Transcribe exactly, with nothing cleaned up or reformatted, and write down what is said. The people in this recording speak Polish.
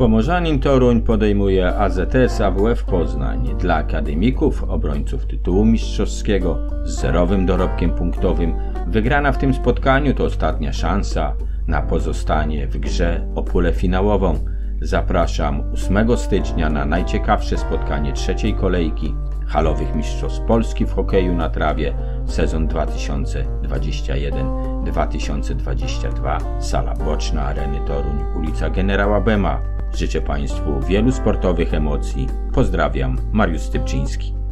Pomorzanin Toruń podejmuje A Z S A W F Poznań. Dla akademików, obrońców tytułu mistrzowskiego z zerowym dorobkiem punktowym, wygrana w tym spotkaniu to ostatnia szansa na pozostanie w grze o pulę finałową. Zapraszam ósmego stycznia na najciekawsze spotkanie trzeciej kolejki halowych mistrzostw Polski w hokeju na trawie sezon dwa tysiące dwudziesty jeden dwa tysiące dwudziesty drugi, sala boczna Areny Toruń, ulica Generała Bema. Życzę Państwu wielu sportowych emocji. Pozdrawiam, Mariusz Stypczyński.